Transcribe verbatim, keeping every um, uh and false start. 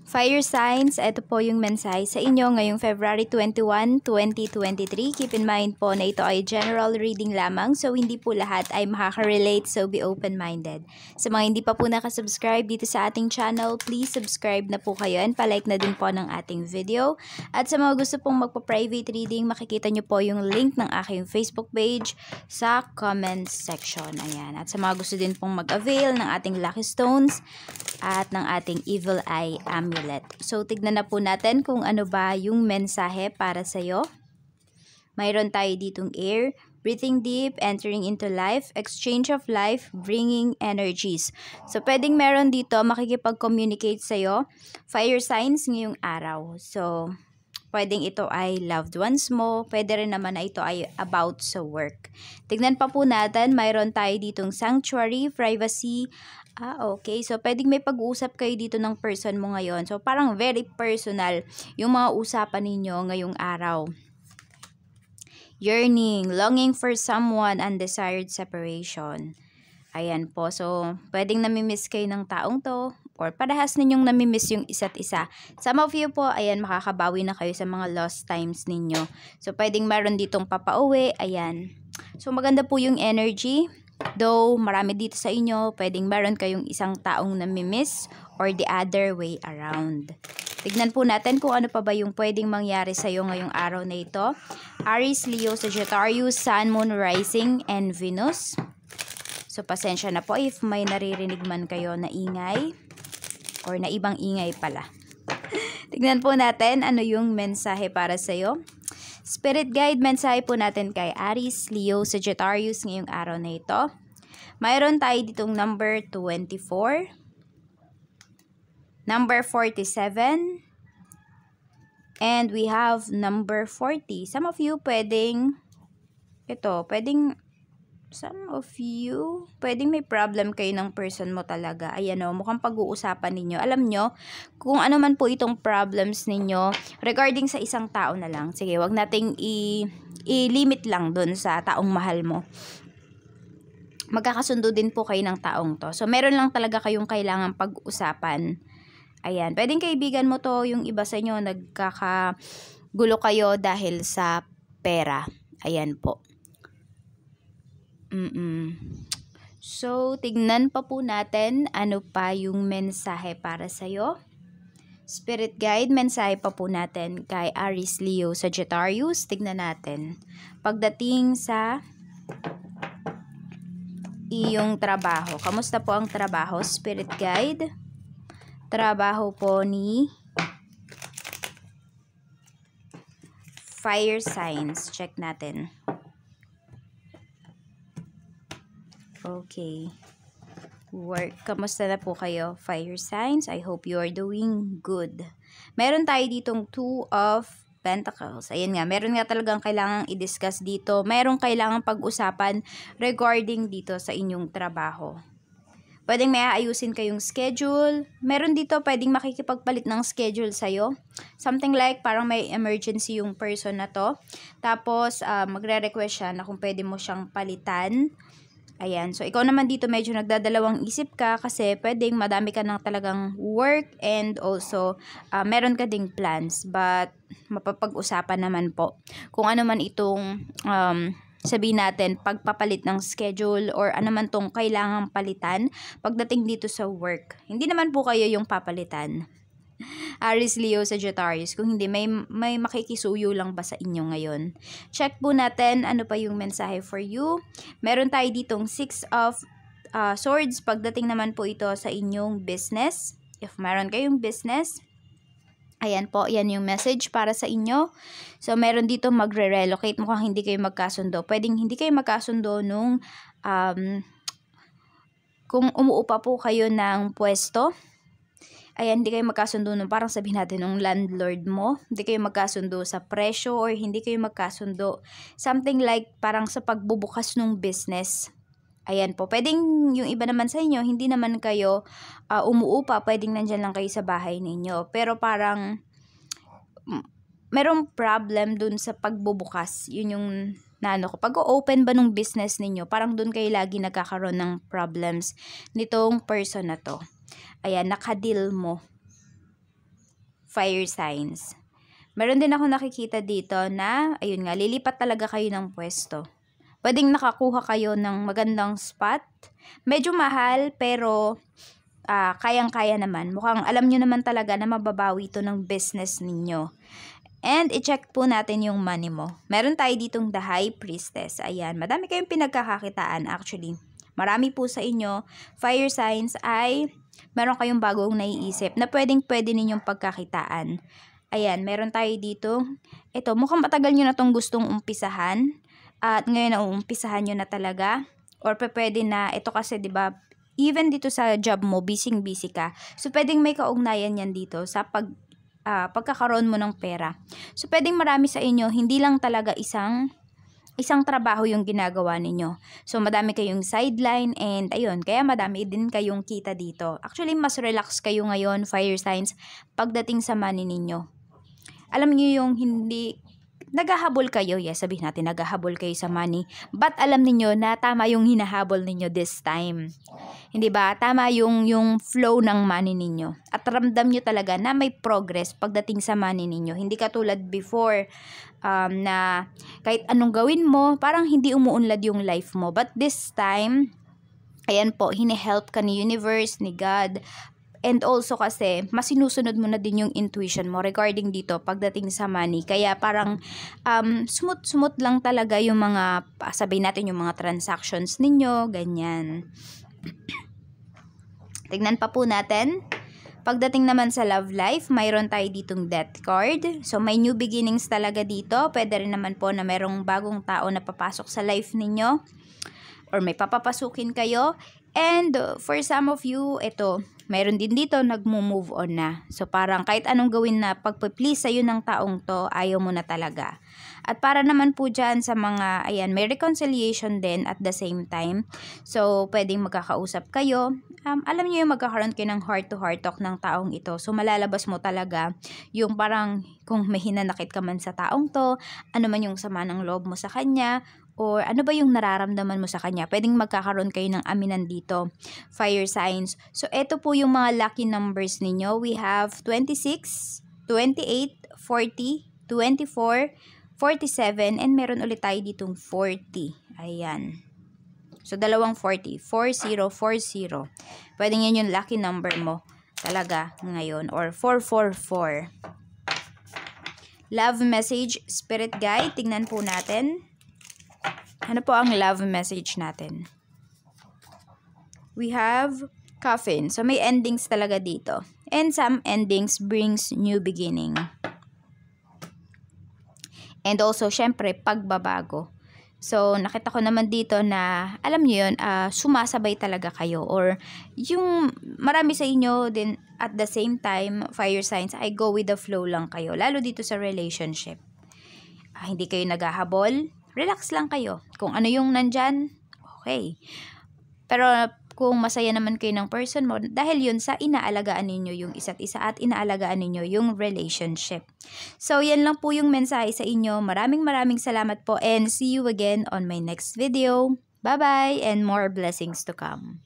Fire signs, ito po yung mensahe sa inyo ngayong February twenty-first, twenty twenty-three. Keep in mind po na ito ay general reading lamang, so hindi po lahat ay makaka-relate, so be open-minded. Sa mga hindi pa po nakasubscribe dito sa ating channel, please subscribe na po kayo and palike na din po ng ating video. At sa mga gusto pong magpa-private reading, makikita nyo po yung link ng aking Facebook page sa comment section. Ayan. At sa mga gusto din pong mag-avail ng ating Lucky Stones at ng ating Evil Eye Amulet. So, tignan na po natin kung ano ba yung mensahe para sa'yo. Mayroon tayo ditong air, breathing deep, entering into life, exchange of life, bringing energies. So, pwedeng meron dito makikipag-communicate sa'yo, fire signs ngayong araw. So, pwedeng ito ay loved ones mo, pwede rin naman na ito ay about sa work. Tignan pa po natin, mayroon tayo ditong sanctuary, privacy. Ah, okay. So, pwedeng may pag-uusap kayo dito ng person mo ngayon. So, parang very personal yung mga usapan ninyo ngayong araw. Yearning, longing for someone, undesired separation. Ayan po. So, pwedeng namimiss kayo ng taong to or parehas ninyong namimiss yung isa't isa. Some of you po, ayan, makakabawi na kayo sa mga lost times ninyo. So, pwedeng meron ditong papauwi. Ayan. So, maganda po yung energy. Though, marami dito sa inyo, pwedeng meron kayong isang taong namimiss or the other way around. Tignan po natin kung ano pa ba yung pwedeng mangyari sa iyo ngayong araw na ito. Aries, Leo, Sagittarius, Sun, Moon, Rising, and Venus. So, pasensya na po if may naririnig man kayo na ingay or na ibang ingay pala. Tignan po natin ano yung mensahe para sa iyo. Spirit guide, mensahe po natin kay Aries, Leo, Sagittarius ngayong araw na ito. Mayroon tayo ditong number twenty-four, number forty-seven, and we have number forty. Some of you pwedeng, ito, pwedeng, some of you, pwedeng may problem kayo ng person mo talaga. Ayan o, mukhang pag-uusapan ninyo. Alam nyo, kung ano man po itong problems ninyo, regarding sa isang tao na lang. Sige, wag nating i-limit lang dun sa taong mahal mo. Magkakasundo din po kayo ng taong to. So, meron lang talaga kayong kailangan pag-usapan. Ayan, pwedeng kaibigan mo to, yung iba sa inyo, nagkakagulo kayo dahil sa pera. Ayan po. Mm-mm. So, tignan pa po natin ano pa yung mensahe para sa'yo. Spirit guide, mensahe pa po natin kay Aries, Leo, Sagittarius. Tignan natin. Pagdating sa iyong trabaho. Kamusta po ang trabaho, Spirit guide? Trabaho po ni fire signs. Check natin. Okay. Work. Kamusta na po kayo, fire signs? I hope you are doing good. Meron tayo ditong two of Pentacles. Ayan nga, meron nga talagang kailangang i-discuss dito. Meron kailangang pag-usapan regarding dito sa inyong trabaho. Pwedeng may aayusin kayong schedule. Meron dito pwedeng makikipagpalit ng schedule sa'yo. Something like parang may emergency yung person na to. Tapos, uh, magre-request siya na kung pwede mo siyang palitan. Ayan. So, ikaw naman dito medyo nagdadalawang isip ka kasi pwedeng madami ka ng talagang work and also uh, meron ka ding plans. But, mapapag-usapan naman po kung ano man itong um, sabihin natin pagpapalit ng schedule or ano man tong kailangang palitan pagdating dito sa work. Hindi naman po kayo yung papalitan. Aries, Leo, Sagittarius. Kung hindi, may, may makikisuyo lang ba sa inyo ngayon? Check po natin ano pa yung mensahe for you. Meron tayo ditong six of uh, swords. Pagdating naman po ito sa inyong business. If meron kayong business, ayan po, yan yung message para sa inyo. So, meron dito magre-relocate. Mukhang hindi kayo magkasundo. Pwedeng hindi kayo magkasundo nung um, kung umuupa po kayo ng pwesto. Ayan, hindi kayo magkasundo nung parang sabihin natin ng landlord mo. Hindi kayo magkasundo sa presyo or hindi kayo magkasundo. Something like parang sa pagbubukas ng business. Ayan po. Pwedeng yung iba naman sa inyo, hindi naman kayo uh, umuupa. Pwedeng nandyan lang kayo sa bahay ninyo. Pero parang merong problem dun sa pagbubukas. Yun yung na ano ko. Pag-open ba ng business ninyo, parang dun kayo lagi nagkakaroon ng problems nitong person na to. Ayan, nakadeal mo. fire signs. Meron din ako nakikita dito na, ayun nga, lilipat talaga kayo ng pwesto. Pwedeng nakakuha kayo ng magandang spot. Medyo mahal, pero uh, kayang-kaya naman. Mukhang alam nyo naman talaga na mababawi ito ng business ninyo. And i-check po natin yung money mo. Meron tayo ditong the High Priestess. Ayan, madami kayong pinagkakakitaan actually. Marami po sa inyo, fire signs ay meron kayong bagong naiisip na pwedeng pwede ninyong pagkakitaan. Ayan, meron tayo dito. Ito, mukhang matagal nyo na itong gustong umpisahan. At ngayon na uumpisahan nyo na talaga. Or pwede na, ito kasi diba, even dito sa job mo, busy-busy ka. So, pwedeng may kaugnayan yan dito sa pag, uh, pagkakaroon mo ng pera. So, pwedeng marami sa inyo, hindi lang talaga isang, isang trabaho yung ginagawa ninyo. So, madami kayong sideline and ayun, kaya madami din kayong kita dito. Actually, mas relax kayo ngayon, fire signs, pagdating sa money ninyo. Alam niyo yung hindi, naghahabol kayo, yes, sabihin natin, naghahabol kayo sa money, but alam niyo na tama yung hinahabol ninyo this time. Hindi ba? Tama yung, yung flow ng money ninyo. At ramdam niyo talaga na may progress pagdating sa money ninyo. Hindi katulad before, um, na kahit anong gawin mo, parang hindi umuunlad yung life mo. But this time, ayan po, hini-help ka ni universe, ni God. And also kasi, mas sinusunod mo na din yung intuition mo regarding dito pagdating sa money. Kaya parang um, smooth-smooth lang talaga yung mga, sabihin natin yung mga transactions ninyo, ganyan. Tignan pa po natin. Pagdating naman sa love life, mayroon tayo ditong death card. So, may new beginnings talaga dito. Pwede rin naman po na merong bagong tao na papasok sa life ninyo. Or may papapasukin kayo. And uh, for some of you, ito, mayroon din dito nagmo-move on na. So parang kahit anong gawin na pagpa-please sa'yo ng taong to, ayaw mo na talaga. At para naman po dyan sa mga, ayan, may reconciliation din at the same time. So pwedeng magkakausap kayo. Um, alam niyo yung magkakaroon kayo ng heart-to-heart talk ng taong ito. So malalabas mo talaga yung parang kung may hinanakit ka man sa taong to, ano man yung sama ng loob mo sa kanya, or ano ba yung nararamdaman mo sa kanya. Pwedeng magkakaroon kayo ng aminan dito. Fire signs. So, ito po yung mga lucky numbers ninyo. We have twenty-six, twenty-eight, forty, twenty-four, forty-seven, and meron ulit tayo ditong forty. Ayan. So, dalawang forty. forty, forty. Pwedeng yan yung lucky number mo talaga ngayon. Or four four four. Love message, spirit guide. Tingnan po natin. Ano po ang love message natin? We have coffin. So, may endings talaga dito. And some endings brings new beginning. And also, syempre, pagbabago. So, nakita ko naman dito na, alam niyo yun, uh, sumasabay talaga kayo. Or, yung marami sa inyo din, at the same time, fire signs, I go with the flow lang kayo. Lalo dito sa relationship. Uh, hindi kayo naghahabol. Relax lang kayo. Kung ano yung nandyan, okay. Pero kung masaya naman kayo ng person mo, dahil yun sa inaalagaan ninyo yung isa't isa at inaalagaan ninyo yung relationship. So, yan lang po yung mensahe sa inyo. Maraming maraming salamat po and see you again on my next video. Bye-bye and more blessings to come.